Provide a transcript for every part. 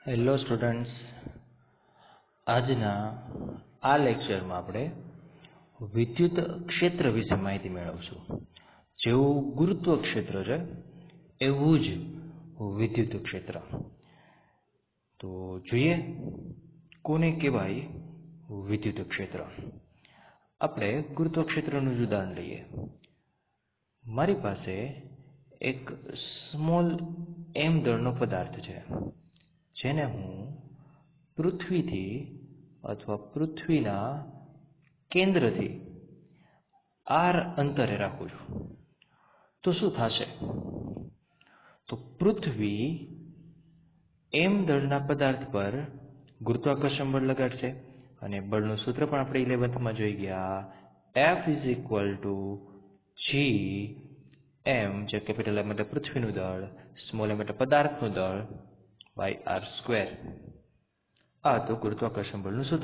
Hello students, આજના આ લેક્ચરમાં આપણે વિદ્યુત ક્ષેત્ર વિશે માહિતી મેળવશું. જેવું ગુરુત્વ ક્ષેત્ર છે એવું જ વિદ્યુત ક્ષેત્ર. તો જોઈએ કોને કહેવાય વિદ્યુત ક્ષેત્ર. આપણે ગુરુત્વ ક્ષેત્રનું જ ઉદાહરણ લઈએ. મારી પાસે એક સ્મોલ m દળનો પદાર્થ છે, જેને હું પૃથ્વીથી અથવા પૃથ્વીના કેન્દ્રથી r અંતરે રાખું છું. તો શું થશે? તો પૃથ્વી m દળના પદાર્થ પર ગુરુત્વાકર્ષણ બળ લગાડશે, અને બળનું સૂત્ર પણ આપણે 11th માં જોઈ ગયા. F = G m, જે કેપિટલ M એટલે પૃથ્વીનું દળ, સ્મોલ m એટલે પદાર્થનું દળ, r². આ તો ગુરુત્વાકર્ષણ બળનું સૂત્ર.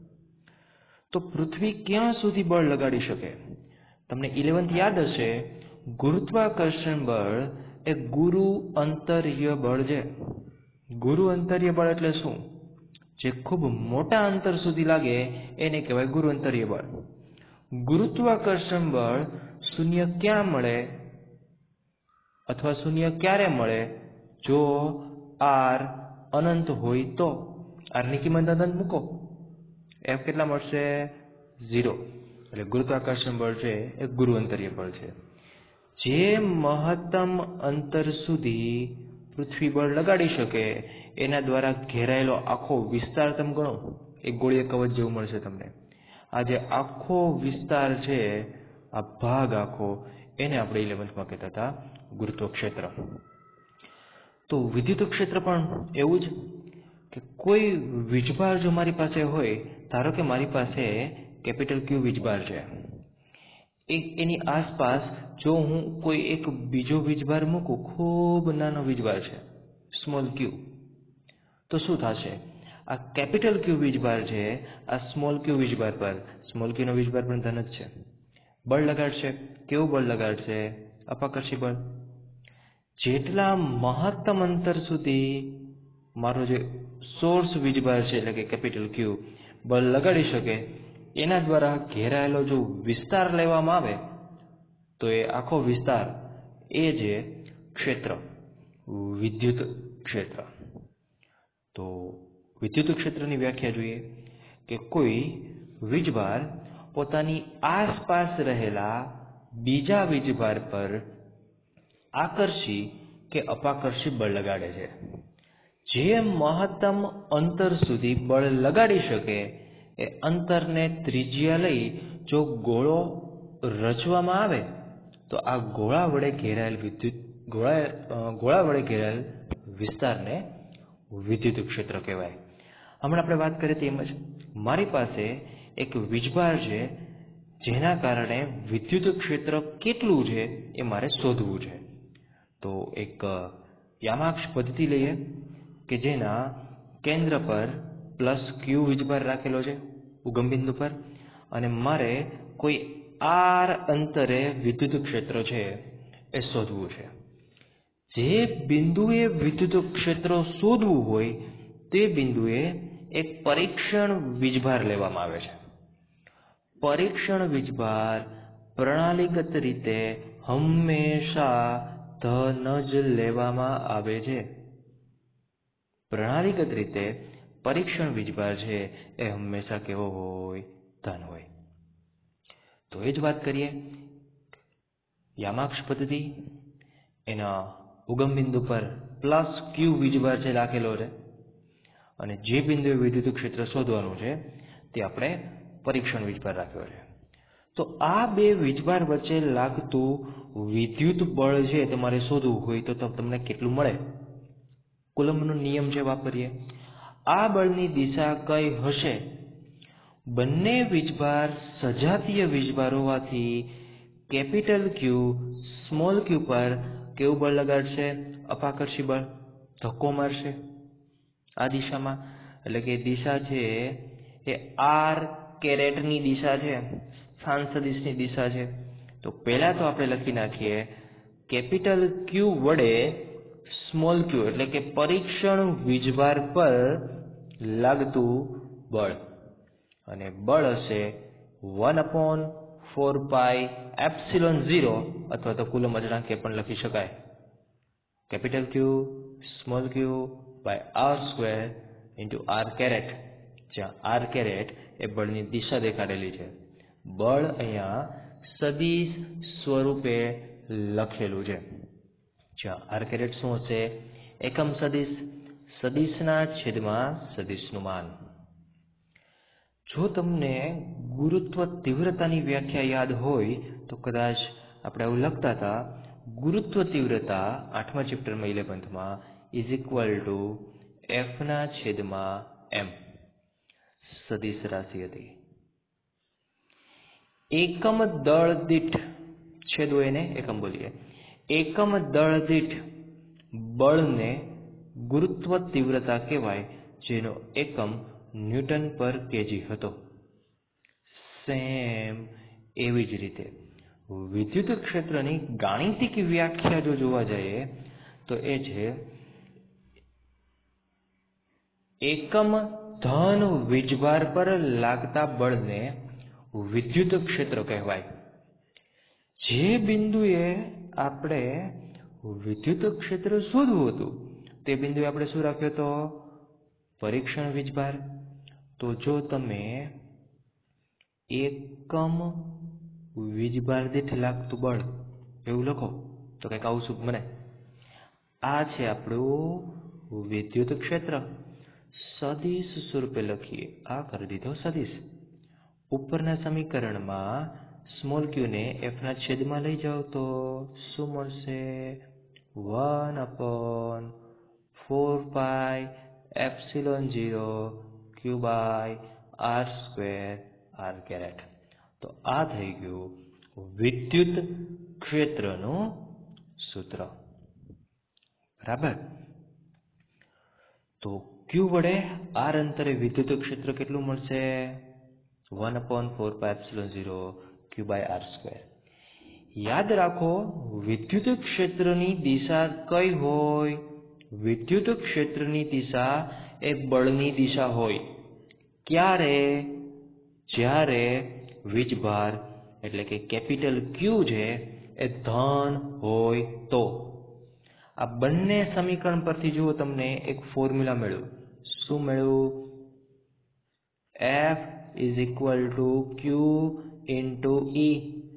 તો પૃથ્વી ક્યાં સુધી બળ લગાડી શકે? તમને 11th યાદ હશે, ગુરુત્વાકર્ષણ બળ એ ગુરુ અંતરીય બળ છે. ગુરુ અંતરીય બળ એટલે શું? જે ખૂબ મોટા અંતર સુધી લાગે એને કહેવાય ગુરુ અંતરીય બળ. ગુરુત્વાકર્ષણ બળ શૂન્ય ક્યાં મળે અથવા શૂન્ય ક્યારે મળે? જો r અનંત હોય તો. r ની કિંમત અનંત મૂકો, F કેટલા મળશે? 0. એટલે ગુરુત્વાકર્ષણ બળ છે એ ગુરુ અંતરીય બળ છે. જે મહત્તમ અંતર સુધી પૃથ્વી બળ લગાડી શકે એના દ્વારા ઘેરાયેલો આખો વિસ્તાર તમે ગણો, એક ગોળીય કવચ જેવું મળશે તમને. આ જે આખો વિસ્તાર છે, આ ભાગ આખો, એને આપણે 11th માં કહેતા હતા ગુરુત્વ ક્ષેત્ર. તો વિદ્યુત ક્ષેત્ર પણ એવું જ કે કોઈ વીજભાર જો મારી પાસે હોય, ધારો કે મારી પાસે કેપિટલ Q વીજભાર છે, એની આસપાસ જો હું કોઈ એક બીજો વીજભાર મૂકું, ખૂબ નાનો વીજભાર છે, સ્મોલ q, તો શું થશે? આ કેપિટલ Q વીજભાર છે, આ સ્મોલ q વીજભાર પર, સ્મોલ q નો વીજભાર પણ ધન જ છે, બળ લગાડશે. કેવું બળ લગાડશે? અપાકર્ષી બળ. જેટલા મહત્તમ અંતર સુધી મારો જે સોર્સ વીજભાર છે એટલે કે કેપિટલ Q બળ લગાડી શકે, એના દ્વારા ઘેરાયેલો જો વિસ્તાર લેવામાં આવે તો એ આખો વિસ્તાર એ જે ક્ષેત્ર, વિદ્યુત ક્ષેત્ર. તો વિદ્યુત ક્ષેત્રની વ્યાખ્યા જોઈએ કે કોઈ વીજભાર પોતાની આસપાસ રહેલા બીજા વીજભાર પર આકર્ષી કે અપાકર્ષી બળ લગાડે છે. જે મહત્તમ અંતર સુધી બળ લગાડી શકે એ અંતરને ત્રિજ્યા લઈ જો ગોળો રચવામાં આવે તો આ ગોળા વડે ઘેરાયેલ વિસ્તારને વિદ્યુત ક્ષેત્ર કહેવાય. હમણાં આપણે વાત કરીએ તેમ જ મારી પાસે એક વીજભાર છે, જેના કારણે વિદ્યુત ક્ષેત્ર કેટલું છે એ મારે શોધવું છે. તો એક યામાક્ષ પદ્ધતિ લઈએ કે જેના કેન્દ્ર પર +q વીજભાર રાખેલો છે ઉગમ બિંદુ પર, અને મારે કોઈ r અંતરે વિદ્યુત ક્ષેત્ર છે એ શોધવું છે. જે બિંદુએ વિદ્યુત ક્ષેત્ર શોધવું હોય તે બિંદુએ એક પરીક્ષણ વીજભાર લેવામાં આવે છે. પરીક્ષણ વીજભાર પ્રણાલીગત રીતે હંમેશા ધન જ લેવામાં આવે છે. પ્રણાલીગત રીતે પરીક્ષણ વીજભાર છે એ હંમેશા કેવો હોય? ધન હોય. તો એ જ વાત કરીએ. યામાક્ષ પદ્ધતિ, એના ઉગમ બિંદુ પર +q વીજભાર છે રાખેલો છે, અને જે બિંદુએ વિદ્યુત ક્ષેત્ર શોધવાનું છે તે આપણે પરીક્ષણ વીજભાર રાખ્યો છે. તો આ બે વીજભાર વચ્ચે લાગતું વિદ્યુત બળ છે તમારે શોધવું હોય તો તમને કેટલું મળે? કુલમ્બનો નિયમ જે વાપરીએ, આ બળની દિશા કઈ હશે? બંને વીજભાર સજાતીય વીજભાર હોવાથી કેપિટલ Q સ્મોલ q પર કેવું બળ લગાડશે? અપાકર્ષી બળ. ધક્કો મારશે આ દિશામાં, એટલે કે દિશા છે એ r ની દિશા છે, સ્થાન સદિશની દિશા છે. તો પહેલા તો આપણે લખી નાખીએ કેપિટલ Q વડે સ્મોલ ક્યુ એટલે કે પરીક્ષણ વીજભાર પર લાગતું બળ, અને બળ હશે 1/4πε0 અથવા તો કુલમ અચળાંક એ પણ લખી શકાય, capital Q small Q by R square into R caret, જ્યાં આર કેરેટ એ બળની દિશા દેખાડેલી છે. બળ અહીંયા સદિશ સ્વરૂપે લખેલું છે, જ્યાં આર કેરેટ શું હશે? એકમ સદિશ, સદિશના છેદમાં સદિશનું માન. જો તમને ગુરુત્વ તીવ્રતાની વ્યાખ્યા યાદ હોય તો કદાચ આપણે આવું લખતા હતા, ગુરુત્વ તીવ્રતા 8મા ચેપ્ટરમાં 11th is equal to F/m સદિશ રાશિ હતી. એકમ દળ દીઠ, છેદો એને એકમ બોલીએ, એકમ દળ દીઠ બળને ગુરુત્વ તીવ્રતા કહેવાય, જેનો એકમ ન્યૂટન પર કેજી હતો. સેમ એવી જ રીતે વિદ્યુત ક્ષેત્રની ગાણિતિક વ્યાખ્યા જો જોવા જઈએ તો એ છે એકમ ધન વીજભાર પર લાગતા બળને વિદ્યુત ક્ષેત્ર કહેવાય. જે બિંદુએ આપણે વિદ્યુત ક્ષેત્ર શોધવું હતું તે બિંદુએ આપણે શું રાખ્યો હતો? પરીક્ષણ વીજભાર. તો જો તમે એકમ વીજભાર દીઠ લાગતું બળ એવું લખો તો કંઈક આવું શું બને? આ છે આપણું વિદ્યુત ક્ષેત્ર. સદિશ સ્વરૂપે લખીએ, આ કરી દીધો સદિશ. ઉપરના સમીકરણમાં સ્મોલ ક્યુ ને f ના છેદમાં લઈ જાઓ તો શું મળશે? 1/4πε0 q by R square r caret. તો આ થઈ ગયું વિદ્યુત ક્ષેત્રનું સૂત્ર. બરાબર. તો q વડે r અંતરે વિદ્યુત ક્ષેત્ર કેટલું મળશે? 1/4πε0 q બાય આર સ્ક્વેર. યાદ રાખો, વિદ્યુત ક્ષેત્રની દિશા કઈ હોય? વિદ્યુત ક્ષેત્રની દિશા એ બળની દિશા હોય. ક્યારે? જ્યારે વીજભાર એટલે કે કેપિટલ ક્યુ છે એ ધન હોય તો. આ બંને સમીકરણ પરથી જુઓ, તમને એક ફોર્મ્યુલા મળ્યું. શું મળ્યું? F is equal to q into E.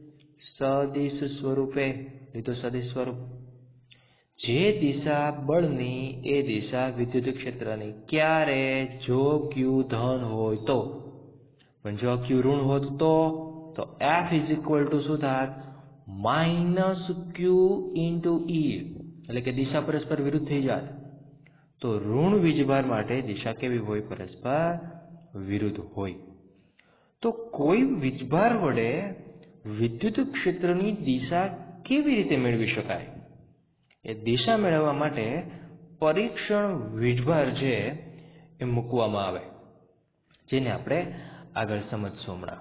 સદિશ સ્વરૂપે લીધું, સદિશ સ્વરૂપ. જે દિશા બળની એ દિશા વિદ્યુત ક્ષેત્રની. ક્યારે? જો ક્યુ ધન હોય તો. પણ જો ક્યુ ઋણ હોત તો F ઇઝ ઇક્વલ ટુ શું થાત? માઇનસ ક્યુ ઇન્ટુ E, એટલે કે દિશા પરસ્પર વિરુદ્ધ થઈ જાત. તો ઋણ વીજભાર માટે દિશા કેવી હોય? પરસ્પર વિરુદ્ધ હોય. તો કોઈ વીજભાર વડે વિદ્યુત ક્ષેત્રની દિશા કેવી રીતે મેળવી શકાય? એ દિશા મેળવવા માટે પરીક્ષણ વીજભાર છે એ મૂકવામાં આવે, જેને આપણે આગળ સમજશું હમણાં.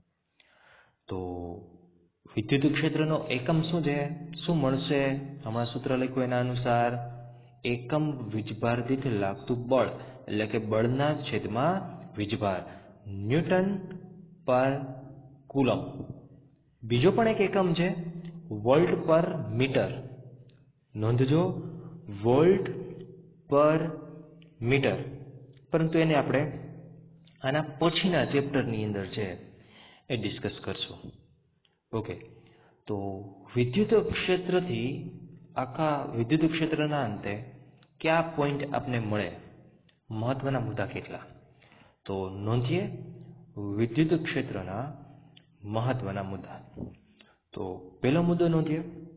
તો વિદ્યુત ક્ષેત્રનો એકમ શું છે? શું મળશે? હમણાં સૂત્ર લખ્યું એના અનુસાર એકમ વીજભાર દીઠ લાગતું બળ, એટલે કે બળના છેદમાં વીજભાર, ન્યૂટન પર કુલમ. બીજો પણ એક એકમ છે વોલ્ટ પર મીટર. નોંધજો, વોલ્ટ પર મીટર. પરંતુ એને આપણે આના પછીના ચેપ્ટરની અંદર છે એ ડિસ્કસ કરશું. ઓકે. તો વિદ્યુત ક્ષેત્રથી આખા વિદ્યુત ક્ષેત્રના અંતે કયા પોઈન્ટ આપને મળે? મહત્વના મુદ્દા કેટલા? તો નોંધીએ વિદ્યુત ક્ષેત્રના મહત્વના મુદ્દા. તો પહેલો મુદ્દો નોંધીએ,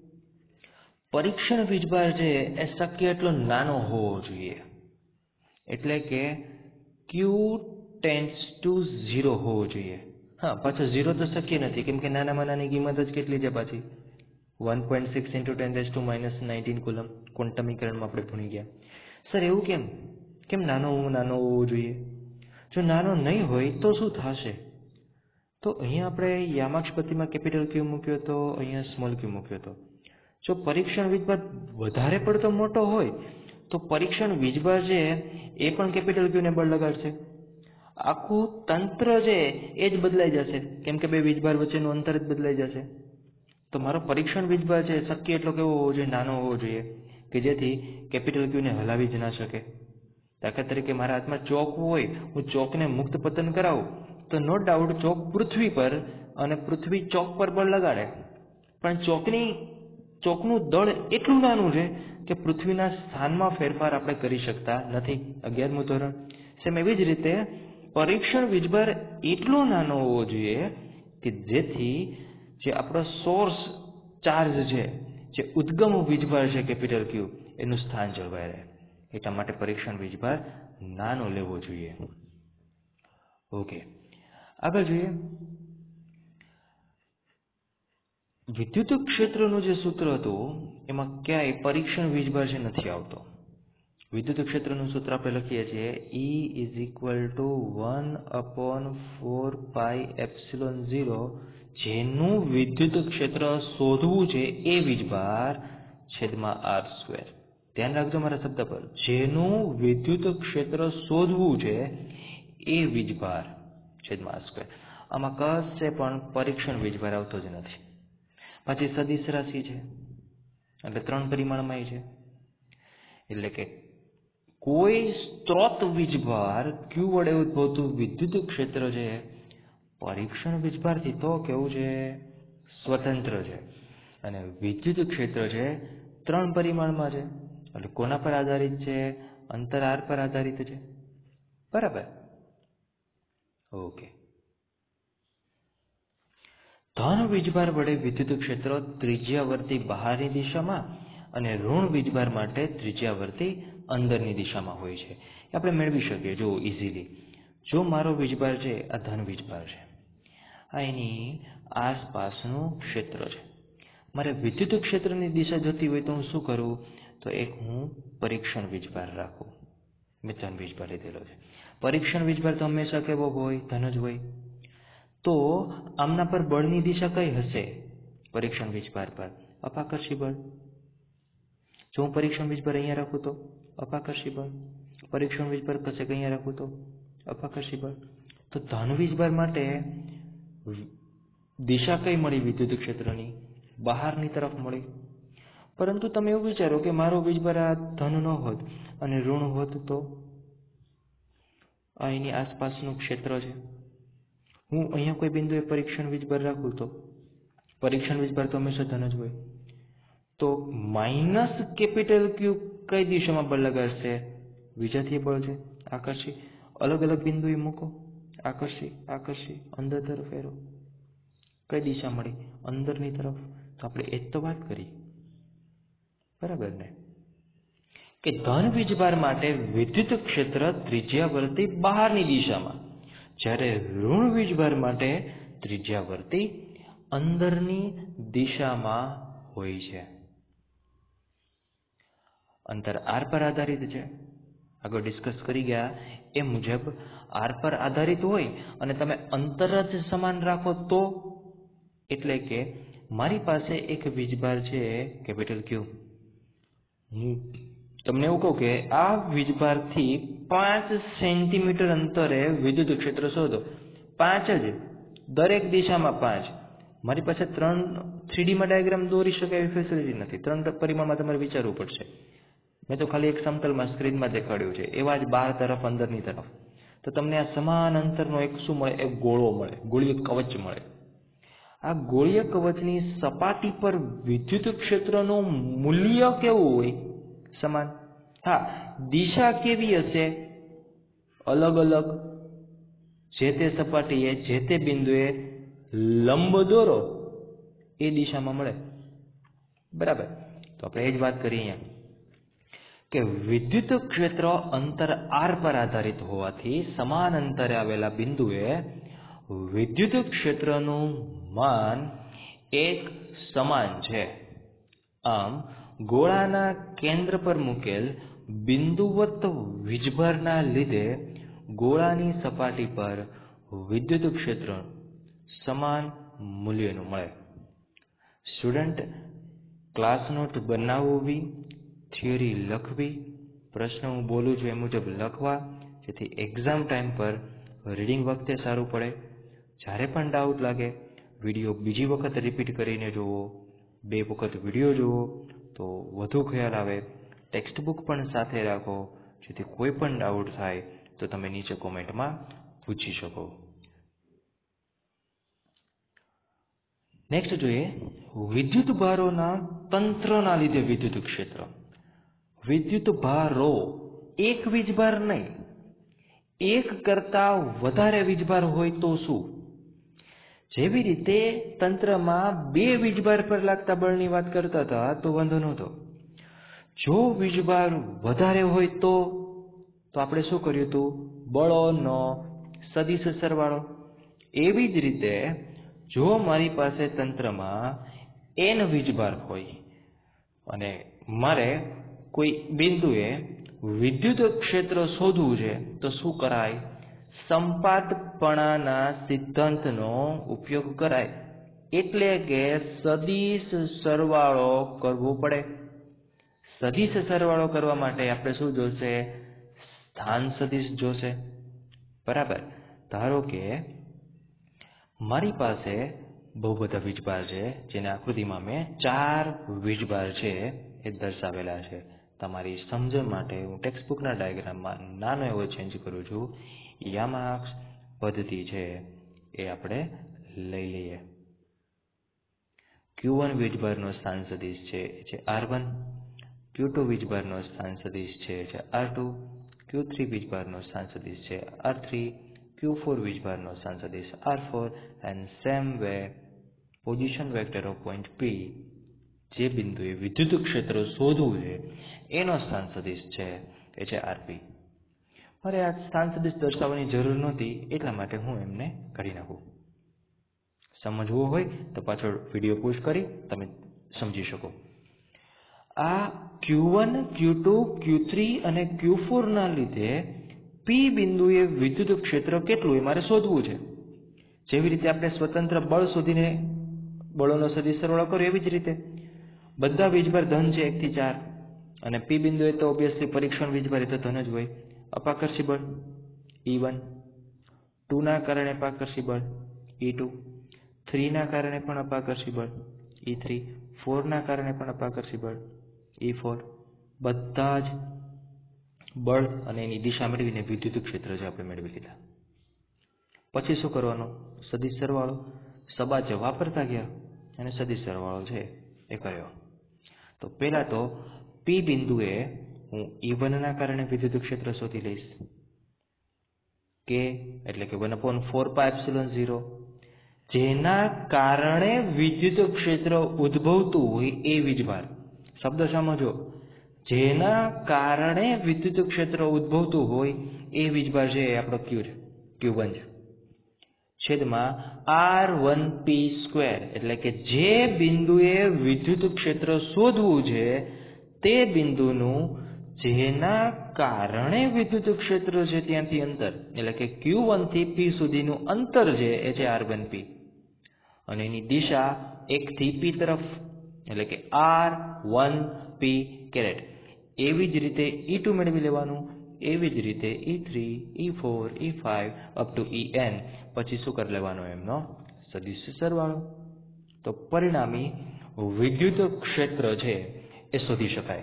પરીક્ષણ વીજભાર છે એ શક્ય એટલો નાનો હોવો જોઈએ. એટલે કે Q ટેન્ડ્સ ટુ 0 હોવો જોઈએ. હા, પાછો 0 તો શક્ય નથી, કેમ કે નાનામાં નાની કિંમત જ કેટલી છે પાછી? 1.6 × 10⁻⁹ કુલમ. ક્વોન્ટમીકરણમાં આપણે ભણી ગયા. સર એવું કેમ? કેમ નાનો હોવો જોઈએ? જો નાનો નહીં હોય તો શું થશે? તો અહીંયા આપણે યામાક્ષ પટ્ટીમાં કેપિટલ ક્યુ મૂક્યો તો, અહીંયા સ્મોલ ક્યુ મૂક્યો તો. જો પરીક્ષણ વીજભાર વધારે પડતો મોટો હોય તો પરીક્ષણ વીજભાર છે એ પણ કેપિટલ ક્યુ ને બળ લગાડશે. આખું તંત્ર છે એ જ બદલાઈ જશે, કેમ કે બે વીજભાર વચ્ચેનું અંતર જ બદલાઈ જશે. તો મારો પરીક્ષણ વીજભાર છે શક્ય એટલો કેવો હોવો જોઈએ? નાનો હોવો જોઈએ, કે જેથી કેપિટલ ક્યુ ને હલાવી જ ના શકે. દાખલા તરીકે મારા હાથમાં ચોક હોય, હું ચોકને મુક્ત પતન કરાવું તો નો ડાઉટ ચોક પૃથ્વી પર અને પૃથ્વી ચોક પર બળ લગાડે, પણ ચોકનું દળ એટલું નાનું છે કે પૃથ્વીના સ્થાનમાં ફેરફાર આપણે કરી શકતા નથી. 11મું ધોરણ. સેમ એવી જ રીતે પરીક્ષણ વીજભાર એટલો નાનો હોવો જોઈએ કે જેથી જે આપણો સોર્સ ચાર્જ છે, જે ઉદ્ગમ વીજભાર છે કેપિટલ ક્યુ, એનું સ્થાન જળવાઈ રહે. એટલા માટે પરીક્ષણ વીજભાર નાનો લેવો જોઈએ. ઓકે, આગળ જોઈએ. વિદ્યુત ક્ષેત્રનું જે સૂત્ર હતું એમાં ક્યાંય પરીક્ષણ વીજભાર છે નથી આવતો. વિદ્યુત ક્ષેત્રનું સૂત્ર આપણે લખીએ છીએ E = 1/4πε0, જેનું વિદ્યુત ક્ષેત્ર શોધવું છે એ વીજભાર છેદમાં r². ધ્યાન રાખજો મારા શબ્દ પર, જેનું વિદ્યુત ક્ષેત્ર શોધવું છે એ વીજભાર છેદમાં r². આમાં કશે પણ પરીક્ષણ વીજભાર આવતો જ નથી. પાછી સદિશ રાશિ છે એટલે 3 પરિમાણમાં છે, એટલે કે કોઈ સ્ત્રોત વીજભાર Q વડે ઉદ્ભવતું વિદ્યુત ક્ષેત્ર છે પરીક્ષણ વીજભારથી તો કેવું છે? સ્વતંત્ર છે. અને વિદ્યુત ક્ષેત્ર છે 3 પરિમાણમાં છે, એટલે કોના પર આધારિત છે? અંતર r પર આધારિત છે. બરાબર. ઓકે. ધન વીજભાર વડે વિદ્યુત ક્ષેત્ર ત્રિજ્યાવર્તી બહારની દિશામાં અને ઋણ વીજભાર માટે ત્રિજ્યાવર્તી અંદરની દિશામાં હોય છે. એ આપણે મેળવી શકીએ જો ઇઝીલી. જો મારો વીજભાર છે આ ધન વીજભાર છે, આ એની આસપાસનું ક્ષેત્ર છે. મારે વિદ્યુત ક્ષેત્રની દિશા જોતી હોય તો હું શું કરું? તો એક હું પરીક્ષણ વીજભાર રાખું. મેં ધન વીજભાર લીધેલો છે. પરીક્ષણ વીજભાર તો હંમેશા કેવો હોય? ધન જ હોય. તો આમના પર બળની દિશા કઈ હશે? પરીક્ષણ વીજભાર પર અપાકર્ષી બળ. જો હું પરીક્ષણ વીજભાર અહીંયા રાખું તો અપાકર્ષી બળ. પરીક્ષણ વીજભાર કશે અહીંયા રાખું તો અપાકર્ષી બળ. તો ધન વીજભાર માટે દિશા કઈ મળી? વિદ્યુત ક્ષેત્રની બહારની તરફ મળી. પરંતુ તમે એવું વિચારો કે મારો વીજભાર આ ધન ન હોત અને ઋણ હોત તો આ એની આસપાસનું ક્ષેત્ર છે. હું અહીંયા કોઈ બિંદુએ પરીક્ષણ વીજભાર રાખું તો પરીક્ષણ વીજભાર તો હંમેશા ધન જ હોય. તો માઇનસ કેપિટલ ક્યુ કઈ દિશામાં બળ લગાડશે? વિજાતીય બળ છે, આકર્ષી. અલગ અલગ બિંદુએ મૂકો, આકર્ષી આકર્ષી, અંદર તરફ ફેરો. કઈ દિશા મળી? અંદરની તરફ. તો આપણે એ જ તો વાત કરી. બરાબર ને? કે ધન વીજભાર માટે વિદ્યુત ક્ષેત્ર ત્રિજ્યાવર્તી બહારની દિશામાં, જ્યારે ઋણ વીજભાર માટે ત્રિજ્યાવર્તી અંદરની દિશામાં હોય છે. અંતર r પર આધારિત છે. આગળ ડિસ્કસ કરી ગયા એ મુજબ r પર આધારિત હોય અને તમે અંતર જ સમાન રાખો તો, એટલે કે મારી પાસે એક વીજભાર છે કેપિટલ ક્યુ. હું તમને એવું કહું કે આ વીજભારથી 5 સેન્ટીમીટર અંતરે વિદ્યુત ક્ષેત્ર શોધો. 5 જ, દરેક દિશામાં 5. મારી પાસે 3D માં ડાયાગ્રામ દોરી શકાય એવી ફેસિલિટી નથી. 3 પરિમાણમાં તમારે વિચારવું પડશે. મેં તો ખાલી એક સમતલમાં સ્ક્રીનમાં દેખાડ્યું છે. એવા જ બહાર તરફ, અંદરની તરફ. તો તમને આ સમાન અંતરનો એક શું મળે? એક ગોળો મળે, ગોળીય કવચ મળે. આ ગોળીય કવચની સપાટી પર વિદ્યુત ક્ષેત્રનું મૂલ્ય કેવું હોય? સમાન. હા, દિશા કેવી હશે? અલગ અલગ. જે તે સપાટીએ, જે તે બિંદુએ લંબ દોરો એ દિશામાં મળે. બરાબર. તો આપણે એ જ વાત કરીએ અહીંયા કે વિદ્યુત ક્ષેત્ર અંતર r પર આધારિત હોવાથી સમાન અંતરે આવેલા બિંદુએ વિદ્યુત ક્ષેત્રનું માન એક સમાન છે. આમ ગોળાના કેન્દ્ર પર મૂકેલ બિંદુવત વીજભારના લીધે ગોળાની સપાટી પર વિદ્યુત ક્ષેત્ર સમાન મૂલ્યનું મળે. સ્ટુડન્ટ, ક્લાસ નોટ બનાવવી, થિયરી લખવી, પ્રશ્ન હું બોલું છું એ મુજબ લખવા, જેથી એક્ઝામ ટાઈમ પર રીડિંગ વખતે સારું પડે. જ્યારે પણ ડાઉટ લાગે વિડીયો બીજી વખત રિપીટ કરીને જુઓ, 2 વખત વિડીયો જુઓ તો વધુ ખ્યાલ આવે. ટેક્સ્ટ બુક પણ સાથે રાખો, જેથી કોઈ પણ ડાઉટ થાય તો તમે નીચે કોમેન્ટમાં પૂછી શકો. નેક્સ્ટ જોઈએ વિદ્યુત ભારોના તંત્રના લીધે વિદ્યુત ક્ષેત્ર. વિદ્યુત ભારો એક વીજભાર નહીં, એક કરતા વધારે વીજભાર હોય તો શું? જેવી રીતે તંત્રમાં 2 વીજભાર પર લાગતા બળની વાત કરતા હતા તો વાંધો નહોતો. જો વીજભાર વધારે હોય તો આપણે શું કર્યું હતું? બળોનો સદિશ સરવાળો. એવી જ રીતે જો મારી પાસે તંત્રમાં n વીજભાર હોય અને મારે કોઈ બિંદુએ વિદ્યુત ક્ષેત્ર શોધવું છે તો શું કરાય? સંપાતપણાના સિદ્ધાંતનો ઉપયોગ કરાય. એટલે કે સદિશ સરવાળો કરવો પડે. સદિશ સરવાળો કરવા માટે આપણે શું જોશે? સ્થાન સદિશ જોશે. બરાબર. ધારો કે મારી પાસે બહુ બધા વીજભાર છે, જેને આકૃતિમાં મેં 4 વીજભાર છે એ દર્શાવેલા છે. તમારી સમજણ માટે હું ટેક્સ્ટબુકના ડાયાગ્રામમાં નાનો એવો ચેન્જ કરું છું. યામાક્સ પદ્ધતિ છે એ આપણે લઈ લઈએ. Q1 વીજભારનો સ્થાન સદિશ છે R1, Q2 વીજભારનો સ્થાન સદિશ છે R2, Q3 વીજભારનો સ્થાન સદિશ છે R3, Q4 વીજભારનો સ્થાન સદિશ R4 and same way position vector of point P, જે બિંદુએ વિદ્યુત ક્ષેત્ર શોધવું છે એનો સ્થાન સદિશ છે RP. મારે આ સ્થાન સદિશ દર્શાવવાની જરૂર નહોતી, એટલા માટે હું એમને કાઢી નાખું. સમજવું હોય તો પાછળ વિડીયો પોસ્ટ કરી તમે સમજી શકો. આ Q1, Q2, Q3 અને Q4 ના લીધે P બિંદુએ વિદ્યુત ક્ષેત્ર કેટલું એ મારે શોધવું છે. જેવી રીતે આપણે સ્વતંત્ર બળ શોધીને બળોનો સદિશ સરવાળો કર્યો, એવી જ રીતે બધા વીજભાર ધન છે 1 થી 4 અને P બિંદુએ તો ઓબ્વિયસલી પરીક્ષણ વીજભાર એ તો ધન જ હોય. અપાકર્ષી બળ E1, 2 ના કારણે અપાકર્ષી બળ E2, 3 ના કારણે પણ અપાકર્ષી બળ E3, 4 ના કારણે પણ અપાકર્ષી બળ E4. બધા જ બળ અને એની દિશા મેળવીને વિદ્યુત ક્ષેત્ર જે આપણે મેળવી લીધા. પછી શું કરવાનું? સદિશ સરવાળો. સબાજ વાપરતા ગયા અને સદિશ સરવાળો છે એ કર્યો. તો પહેલા તો P બિંદુએ હું E1 ના કારણે વિદ્યુત ક્ષેત્ર શોધી લઈશ. K એટલે કે 1/4πε0, જેના કારણે વિદ્યુત ક્ષેત્ર ઉદ્ભવતું હોય એ વીજભાર. શબ્દ સમજો, જેના કારણે વિદ્યુત ક્ષેત્ર ઉદ્ભવતું હોય એ વીજભાર છે એ આપણો Q1 છે. છેદમાં R1P², એટલે કે જે બિંદુએ વિદ્યુત ક્ષેત્ર શોધવું છે તે બિંદુનું જેના કારણે વિદ્યુત ક્ષેત્ર છે ત્યાંથી અંતર, એટલે કે Q1 થી P સુધીનું અંતર છે એ છે R1P અને એની દિશા 1 થી P તરફ, એટલે કે R1P કેરેટ. એવી જ રીતે E2 મેળવી લેવાનું, એવી જ રીતે E3, E4, E5 up to En. પછી શું કરી લેવાનો? એમનો સદિશ સરવાળો. તો પરિણામી વિદ્યુત ક્ષેત્ર છે એ શોધી શકાય.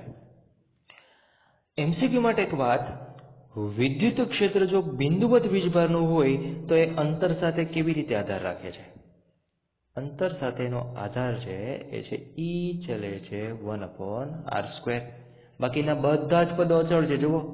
MCQ માટે એક વાત, વિદ્યુત ક્ષેત્ર જો બિંદુવત વીજભારનું હોય તો એ અંતર સાથે કેવી રીતે આધાર રાખે છે? અંતર સાથેનો આધાર છે એ છે E ચલે છે 1/r². બાકીના બધા જ પદો અચળ છે. જુઓ,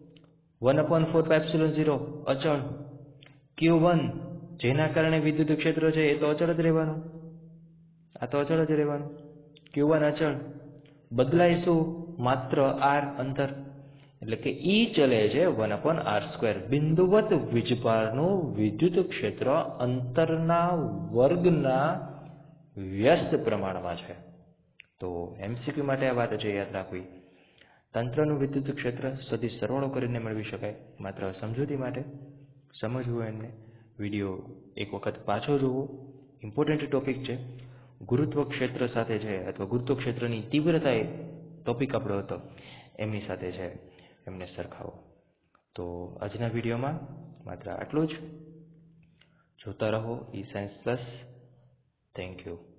1/4πε0 અચળ. Q1 જેના કારણે વિદ્યુત ક્ષેત્ર છે એ તો અચળ જ રહેવાનું, આ તો અચળ જ રહેવાનું. Q1 અચળ, બદલાય શું? માત્ર r અંતર, એટલે કે E ચલે છે 1/r². બિંદુવત વીજભારનું વિદ્યુત ક્ષેત્ર અંતરના વર્ગના વ્યસ્ત પ્રમાણમાં છે. તો MCQ માટે આ વાત છે યાદ રાખવી. તંત્રનું વિદ્યુત ક્ષેત્ર સદિશ સરવાળો કરીને મેળવી શકાય. માત્ર સમજૂતી માટે સમજવું એમને વિડીયો એક વખત પાછો જોવો. ઇમ્પોર્ટન્ટ ટોપિક છે. ગુરુત્વ ક્ષેત્ર સાથે છે અથવા ગુરુત્વ ક્ષેત્રની તીવ્રતા એ ટોપિક આપણો હતો એમની સાથે છે એમને સરખાવો. તો આજના વિડીયોમાં માત્ર આટલું જ. જોતા રહો eScience Plus. Thank you.